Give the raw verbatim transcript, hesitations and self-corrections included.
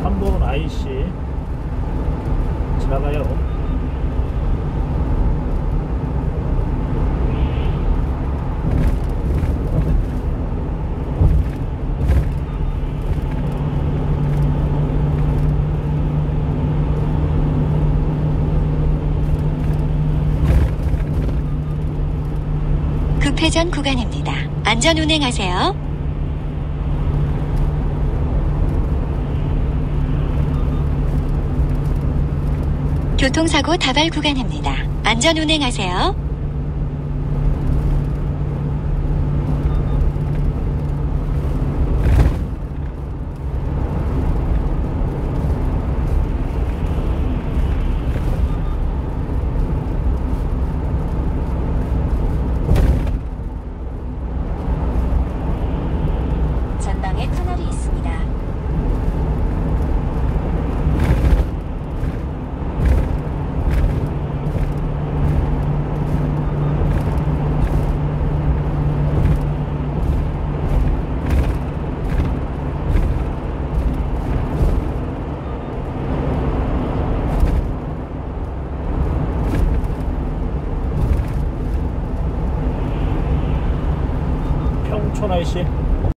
삼 번 아이씨 지나가요. 급회전 구간입니다. 안전 운행하세요. 교통사고 다발 구간입니다. 안전 운행하세요. 전방에 터널이 있습니다. 평촌 아이씨